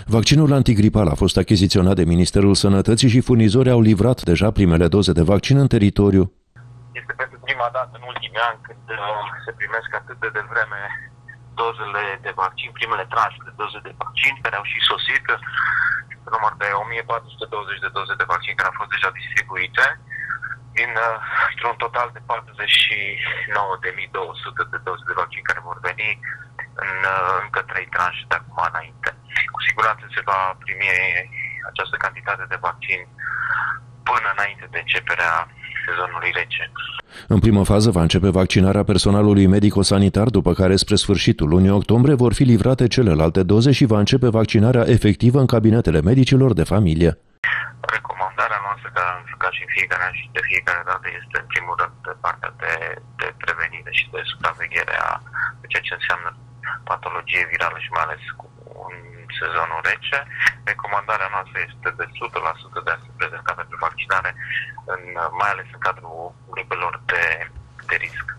Vaccinul antigripal a fost achiziționat de Ministerul Sănătății și furnizorii au livrat deja primele doze de vaccin în teritoriu. Este pentru prima dată în ultimii ani când se primesc atât de devreme dozele de vaccin, primele tranșe de doze de vaccin care au și sosit, număr de 1420 de doze de vaccin care au fost deja distribuite, dintr-un total de 49.200 de doze de vaccin care vor veni în încă 3 tranșe de acum înainte. Cu siguranță se va primi această cantitate de vaccin până înainte de începerea sezonului rece. În primă fază va începe vaccinarea personalului medico-sanitar, după care spre sfârșitul lunii octombrie vor fi livrate celelalte doze și va începe vaccinarea efectivă în cabinetele medicilor de familie. Recomandarea noastră, ca și în fiecare an și de fiecare dată, este în primul rând de partea de prevenire și de supraveghere a ceea ce înseamnă patologie virală și mai ales în sezonul rece. Recomandarea noastră este de 100% de a se prezenta pentru vaccinare, mai ales în cadrul grupelor de risc.